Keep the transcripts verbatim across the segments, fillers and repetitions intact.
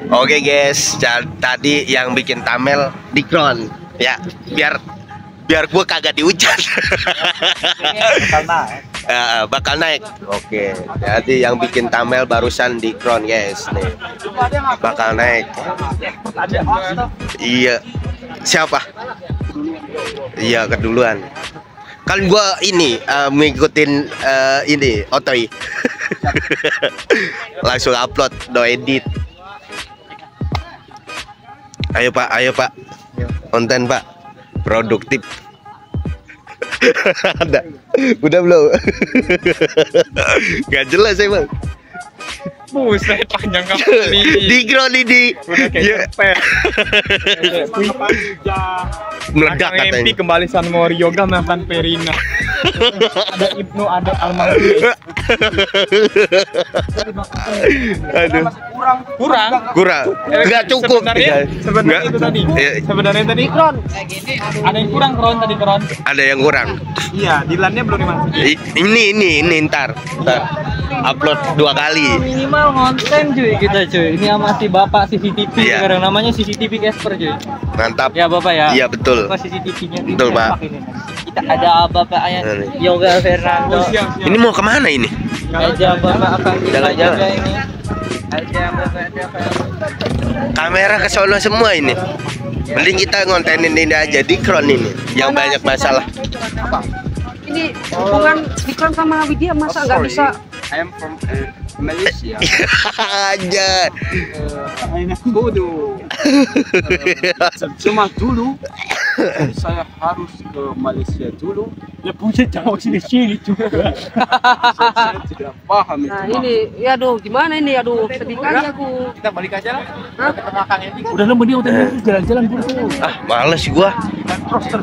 Oke guys, tadi yang bikin Tamel Dikron ya, biar biar gue kagak dihujat. Bakal naik. Uh, bakal naik. Oke, jadi yang bikin Tamel barusan Dikron guys nih, bakal naik. Iya, siapa? Iya keduluan. Kan gua ini uh, mengikutin uh, ini Otoy. Langsung upload, no edit. Ayo Pak, ayo Pak. Konten Pak. Produktif. Ada. Udah belum? Gak jelas emang. Buset, panjang kali. Dikron ini. Udah kayak cepet. Meledak katanya. M P kembali San Morio Yoga makan Perina. Ada Ibnu, ada Almarhum. Aduh. Kurang, kurang, kurang. Enggak cukup. Sebenarnya, sebenarnya itu tadi. Sebenarnya tadi Kron. Ada yang kurang Kron tadi Kron. Ada yang kurang. Iya, Dilannya belum dimasukin. Ini ini ini ntar. Ntar. Upload dua kali. Minimal konten cuy kita cuy. Ini sama si bapak C C T V. Iya. Sekarang namanya C C T V Casper cuy. Mantap. Ya bapak ya. Iya betul. Bapak C C T V-nya. Betul Pak. Kita ada bapak ayah Yoga Fernando. Ini mau kemana ini? Aja bapak akan kita Jalan-jalan. jaga ini. Aja bapak ada. Kamera ke sono semua ini. Mending kita ngontenin ini aja Dikron ini yang banyak masalah. Ini hubungan Dikron sama Widya masa nggak bisa? I am from uh, Malaysia. Aja. Bodoh. Cuma dulu saya harus ke Malaysia dulu. Ya punya jauh sini-sini juga. Saya tidak paham itu. Nah ini, ya aduh gimana ini, aduh sedih kali aku. Kita balik aja lah. Hah? Ke belakang ini. Udah lama dia udah jalan-jalan dulu. Ah, males gua. Terus terus.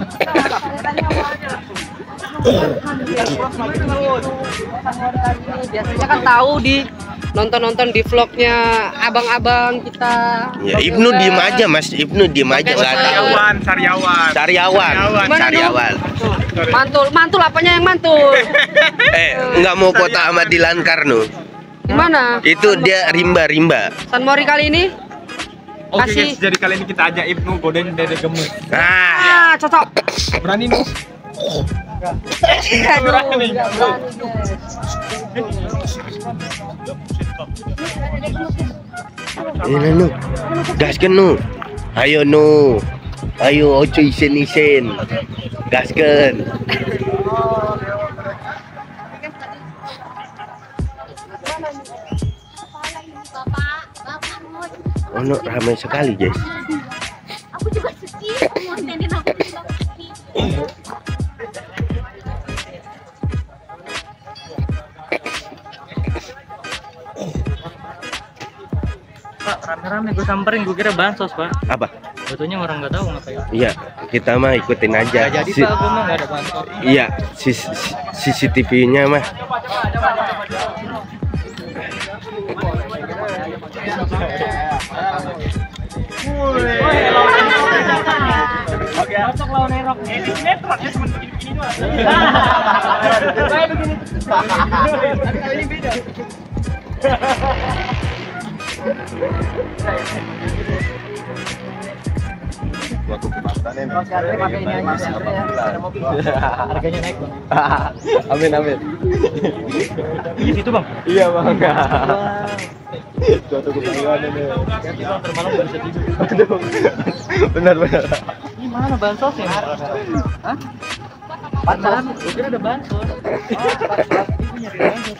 Biasanya kan tahu di nonton-nonton di vlognya abang-abang kita. Ya, Ibnu diem aja Mas, Ibnu diem aja nggak tahu. Sariawan, Sariawan. Sariawan, Gimana, Sariawan. Mantul, mantul apanya yang mantul? Eh, nggak mau foto sama Dilan Karno. Gimana? Itu dia rimba-rimba. San Mori kali ini? Oke Kasih. guys, jadi kali ini kita ajak Ibnu godain Dede Gemes. Ah, Ah, cocok. Berani nih? Aduh, Berani. nggak berani, guys. ini nu, gaskan nu. Ayo nu, ayo ojo isen-isen, gaskan. Oh, no, ramai sekali guys. Aku juga sedih, kontenin aku juga sedih. Pak, rame-rame gue samperin, gue kira bansos Pak. Apa? Betulnya orang nggak tahu ngapain. Iya, kita mah ikutin aja. Nggak jadi Si- Pak, gue mah nggak ada bansos. Iya, C C T V-nya mah. Oke, cocok lawan Erok. Ini sinetron ya cuma begini-begini doang. Kayak begini. Kali ini beda. Waktu kemantan ini. Harganya naik Bang. Amin amin. Di situ Bang. Iya bang. Suatu kebanggaan ini. Nanti Bang termalam nggak bisa tidur. Benar benar. Ini mana bansosnya? Hah? Pacaran? Gue kira ada bansos. Ibu nyari bansos.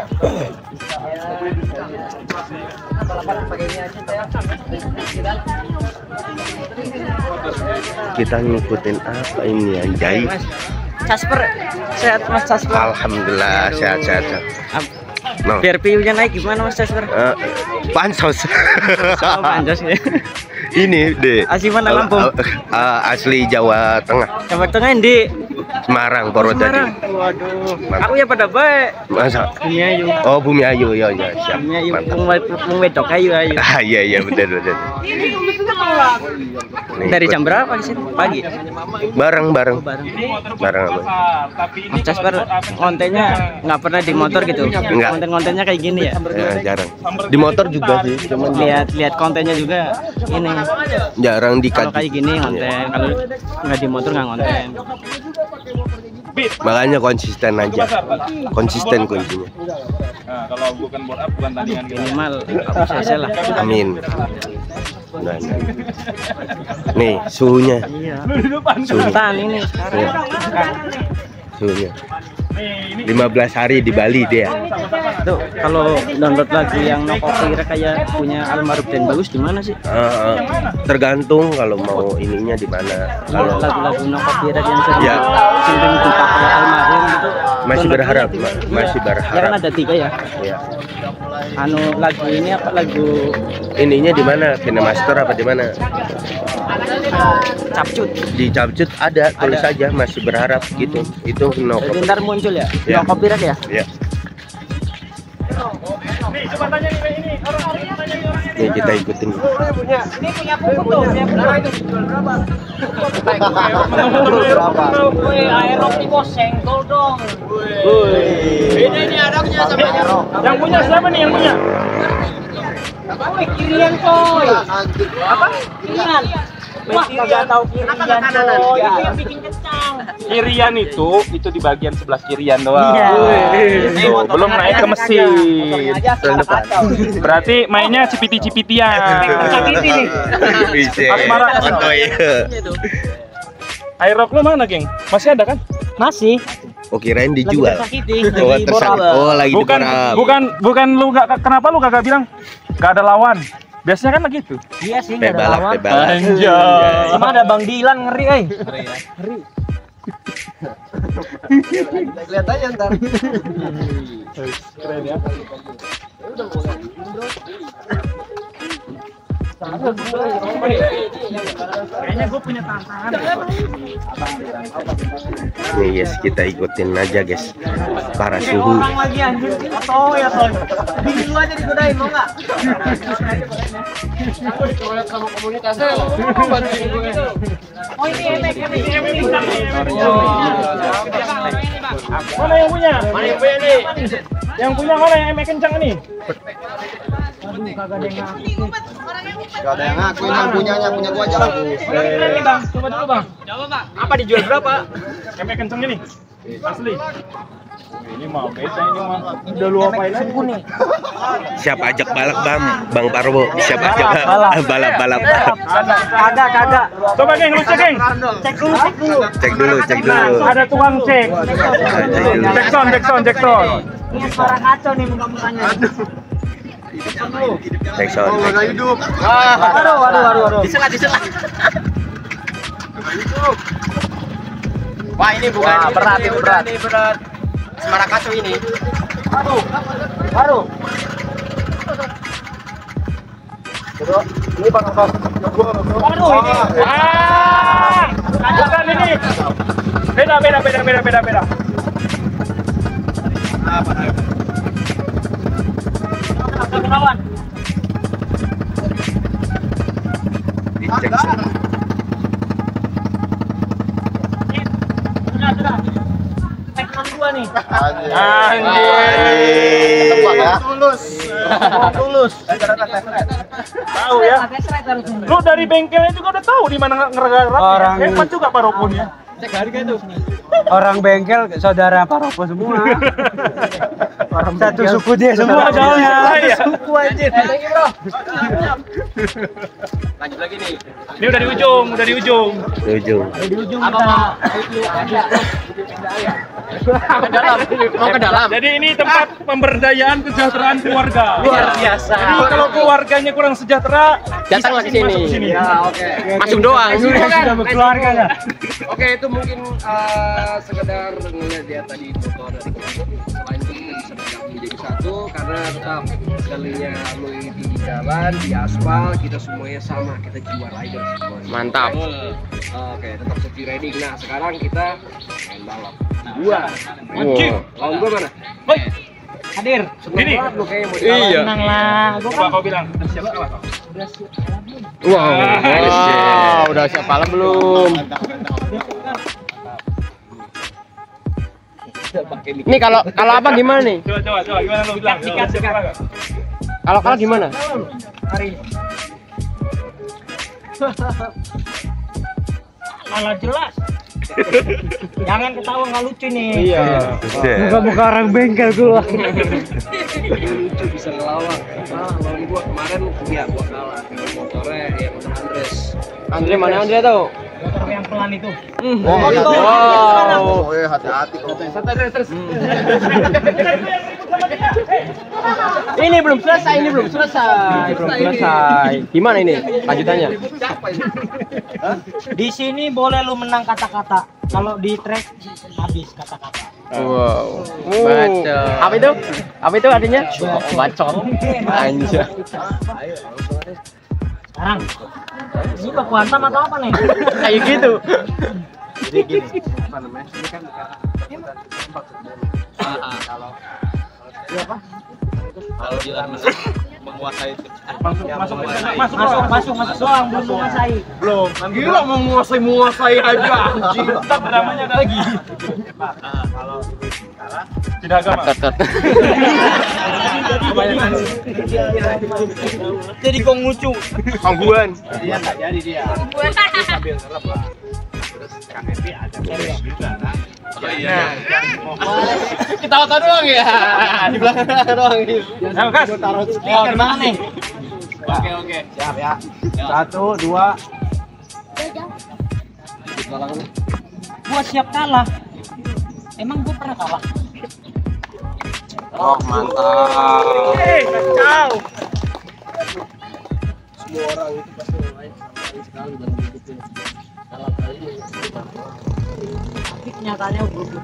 Kita ngikutin apa ini anjay? Casper, sehat Mas Casper. Alhamdulillah sehat sehat. sehat. No. Biar P U-nya naik gimana Mas Casper? Uh, pansos. Sama panjos ya. Ini deh. Asli mana Lampung? Uh, uh, asli Jawa Tengah. Jawa Tengah di Semarang, Purwodadi. Semarang. Waduh. Aku ya pada baik. Masa? Bumi Ayu. Oh, Bumi Ayu, ya ya siap. Bumi Ayu. Mantap. Mung wedok ayu ayu. Ah iya iya benar benar. Nih, Dari ikut. jam berapa ke sini? Pagi. Bareng bareng. Bareng. Bareng apa? Mas Jasper kontennya nggak pernah di motor gitu. Enggak. Konten-kontennya kayak gini ya. Ya, jarang. Di motor juga sih, cuman Lihat-lihat kontennya juga ini. jarang Kalau dikaji. kayak gini konten, kalau nggak di motor nggak konten. Makanya konsisten aja. Konsisten kuncinya. Nah, kalau bukan board up bukan tandingan kita. Minimal saya lah. Amin. Nah, nah. Nih suhunya, Iya. suhu, Sultan ini sekarang. suhunya. lima belas hari di Bali dia. Tuh kalau download lagu yang no copyright kayak punya Almarhum dan Bagus di mana sih? Uh, uh, tergantung kalau mau ininya di mana. Kalau Lagu-lagu no copyright yang sering Ya. sering dipakai Almarhum gitu. masih download berharap, di- ma- masih Ya kan berharap. ada tiga ya. Ya. Anu lagu ini apa lagu Ininya di mana? Kinemaster apa di mana? Capcut. Di Capcut ada, tulis saja masih berharap gitu. Itu no Jadi copy. ntar muncul ya? Ya. No copyright ya? Ya. Nih, coba tanya nih ini orang-orang tanya nih orang ini. Nih kita ikutin. Ini punya buku tuh, punya buku. Berapa? Woi, aerok nih bos, senggol dong. Ini ini adanya sama aerok. Yang punya siapa nih yang punya? Woi, kirian coy. Apa? Kirian. Wah, kagak tahu kirian coy. Itu yang bikin kencang. Kirian itu itu di bagian sebelah kirian doang. Iya. Itu belum naik ke mesin. Tahun depan. Berarti mainnya cipiti-cipitian. Cipiti nih. Bisa. Asmara. Otoy. Aerox lo mana, geng? Masih ada kan? Masih. Oh kirain dijual. Sakiti. Oh tersangka. Oh lagi Bukan, diborap. bukan, bukan lu gak, kenapa lu kagak bilang gak ada lawan? Biasanya kan begitu. Iya sih. Pebalap, pebalap. Anjay. Cuma ada Bang Dilan ngeri, eh. Lihat aja ntar. Kayaknya gue punya tantangan. Nih guys, kita ikutin aja guys. Para suhu. Lagi anjir. Atau ya toh. Bini lu aja digodain mau enggak? Oh ini emek, emek, emek. Mana yang punya? Mana yang punya nih? Yang punya mana yang emek kencang nih? Gak ada yang ngakuin yang punyanya, punya gua aja lah. Ini bang, coba dulu bang. Coba bang. Apa dijual berapa? Emek kencang ini. Asli. Ini mah beda ini mah. Udah lu apain aja nih? Siapa ajak balap bang? Bang Parwo. Siapa ajak balap balap? Kagak, kagak. Coba geng, lu cek geng. Cek dulu, cek dulu. Cek dulu, cek dulu. Ada tukang cek. Cek dulu. Jackson, Jackson, Jackson. Ini suara kacau nih muka-mukanya. Cek sound. Waduh, waduh, waduh, waduh. Diselat, diselat. Wah, ini bukan Wah, berat, ini berat. Ini berat. Semara kacau ini. Waduh. Waduh. Ini bang, bang. Waduh, ini. Ah, bukan ini. Beda, beda, beda, beda, beda, beda. Kawan. Dicek sound. Sudah, sudah. Tek enam dua nih. Anjir. Tulus. Tulus. Tahu ya. Lu dari bengkelnya juga udah tahu di mana ngeregar Orang- hebat juga Parokun ya. Cek harga tuh. Orang bengkel saudara Paropo semua. Orang satu suku dia semua soalnya. Suku aja. Lanjut lagi nih. Ini udah di ujung, udah di ujung. Di ujung. Di ujung kita. Ke dalam. Mau ke dalam. Jadi ini tempat pemberdayaan kesejahteraan keluarga. Luar biasa. Jadi kalau keluarganya kurang sejahtera, Datanglah bisa ke sini. masuk ke sini. Ya, oke. Masuk doang. Sudah berkeluarga ya. Oke, itu mungkin uh, sekedar ngelihat tadi foto dari kemarin. Selain itu kita bisa bergabung menjadi satu karena tetap sekalinya lo itu di jalan, di aspal, kita semuanya sama, kita jiwa rider semuanya. Mantap. Oke, tetap safety riding. Nah, sekarang kita main balap. Dua. Wow. Lawan gua mana? Hoi. Hadir. Ini lu kayaknya mau Iya. Tenang lah. Gua kan Kau bilang siapa kalah kau? Wow. Wow, udah siap kalah belum? Nih kalau kalau apa gimana nih? Coba coba coba gimana lu bilang? Sikat, sikat. Siapa kau? Kalau kalah gimana? hari ini. Malah jelas. Jangan ketawa nggak lucu nih. Iya. Muka-muka orang bengkel gua. lucu bisa ngelawak. Nah, lawan gua kemarin ya gua kalah. Motornya ya motor Andres. Andre mana Andre tahu? Motor yang pelan itu. Wow. Wow. Eh hati-hati kok. Santai terus. Ini belum selesai, ini belum selesai. Belum selesai. Gimana ini lanjutannya? Di sini boleh lu menang kata-kata. Kalau di track habis kata-kata. Wow. Bacot. Apa itu? Apa itu artinya? Bacot. Anjir. Sekarang ini baku hantam atau apa nih? Kayak gitu. Jadi gini, apa namanya? Ini kan kalau kalau dia menguasai Masuk masuk masuk Masuk, masuk, masuk doang, belum menguasai. belum. gila mau menguasai menguasai aja anjing. Tetap dramanya ada lagi. Kalau kalah Tidak agama. Tet, tet. Kebanyakan. Jadi kau ngucu. Pangguan. dia nggak jadi dia. Sambil ngerep lah. Terus Kang Epi ada juga kan. Oh iya. Kita tahu doang ya. Di belakang doang. Nah, Kas. Oh, gimana nih? Oke oke. Siap ya. Satu dua. Gua siap kalah. Emang gua pernah kalah? Oh, mantap. Eh, kacau. Semua orang itu pasti main sekali sekali dalam hidupnya. Kalah kali ini. Tapi kenyataannya buruk.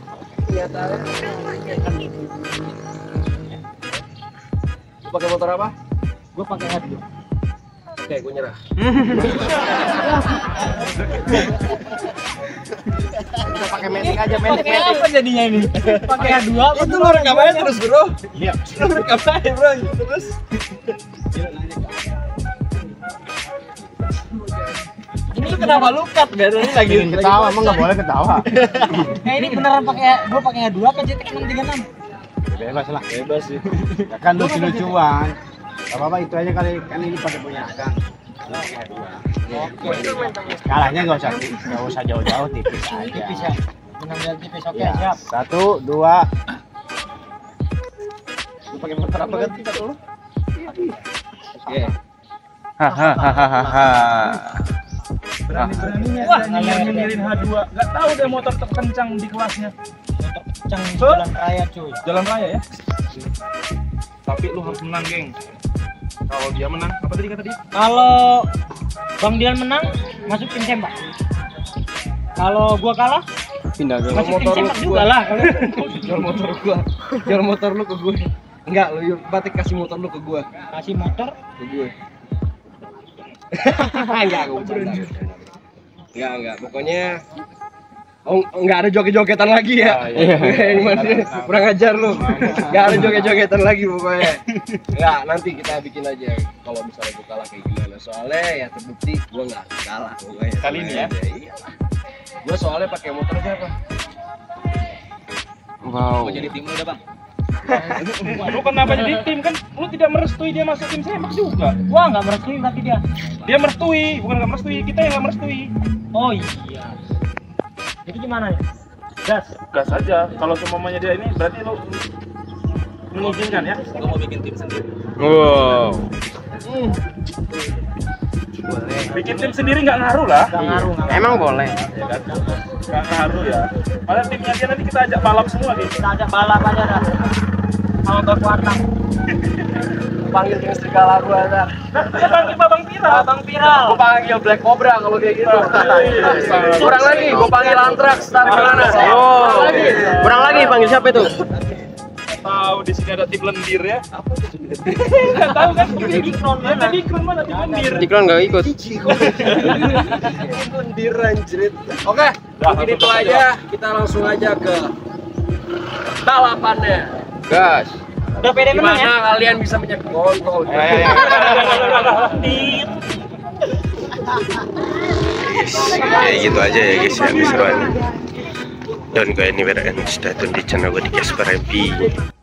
Lu pakai motor apa? Gua pakai hadiah. Oke, gue nyerah. Kita pakai metik aja, metik, Pakai metik. apa jadinya ini? Pakai H dua apa Itu lu rekam aja terus, Bro. Iya. Lu rekam aja, Bro. Terus. Ini kenapa lu cut biasanya lagi Ketawa, emang nggak boleh ketawa. Eh ini beneran pakai gua pakai H dua apa J T X enam tiga enam? Bebas lah. Bebas sih. Ya kan lucu-lucuan. Gak apa-apa itu aja kali, kan ini pada punya Akang. Kalahnya nggak usah, nggak usah jauh-jauh, tipis aja. Tipis ya. Menang dari tipis. Oke, Ya, siap. satu, dua. Lu pakai motor apa kan kita dulu? Oke. Hahaha. Berani-beraninya Wah, dia nyinyirin H dua. Enggak tahu dia motor terkencang di kelasnya. Motor kencang di jalan raya, cuy. Jalan raya ya. Tapi lu harus menang, geng. Kalau dia menang, apa tadi kata dia? Kalau Bang Dian menang, masuk tim sempak. Kalau gua kalah, Pindah ke masuk tim motor lu sempak ke juga gua. lah. Jual motor gua. Jual motor lu ke gue. Enggak, lu batik kasih motor lu ke gua. Kasih motor, Ke gue. Enggak, gua bercanda. Enggak, enggak. Pokoknya Oh, enggak ada joget-jogetan lagi ya. iya. Gimana? Kurang ajar lu. Enggak ada joget-jogetan lagi pokoknya. Enggak, nanti kita bikin aja kalau misalnya gua kalah kayak gimana. Soalnya ya terbukti gua enggak kalah pokoknya. Kali ini ya? Iya. Gua soalnya pakai motor siapa? Wow. Mau jadi tim lu udah, Bang. Lu kenapa jadi tim kan? Lu tidak merestui dia masuk tim sepak juga. gua nggak merestui tapi dia. Dia merestui, bukan nggak merestui. Kita yang nggak merestui. Oh iya. Jadi gimana ya? Gas. Gas aja. Kalau semuanya dia ini berarti lu mengizinkan ya? Gua mau bikin tim sendiri. Wow. Bikin tim sendiri nggak ngaruh lah. Gak ngaruh. nggak Emang boleh. Ya kan? Nggak ngaruh ya. Malah timnya dia nanti kita ajak balap semua gitu. Kita ajak balap aja dah. Sama Bang Kuatang. Panggil tim serigala gua ntar. Nah, dia panggil Babang Viral. Bang Viral. Gua panggil Black Cobra kalau kayak gitu. Kurang lagi, gua panggil Antrax, tarik mana? Oh. Kurang lagi panggil siapa itu? Tahu di sini ada tim lendir ya? Apa itu tim lendir? Nggak tahu kan? Tim Dikron mana? Ada Dikron mana tim lendir? Dikron nggak ikut. Lendir anjrit. Oke, mungkin itu aja. Kita langsung aja ke balapannya. Gas. Udah pede menang ya? Gimana kalian bisa menjadi kontrol? Ya gitu aja ya guys ya keseruannya. Don't go anywhere and stay tune di channel gue di Casper M P.